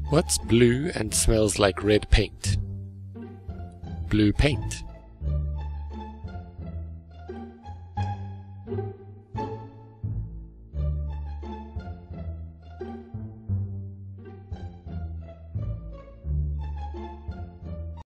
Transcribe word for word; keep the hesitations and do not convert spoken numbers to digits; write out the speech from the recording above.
What's blue and smells like red paint? Blue paint.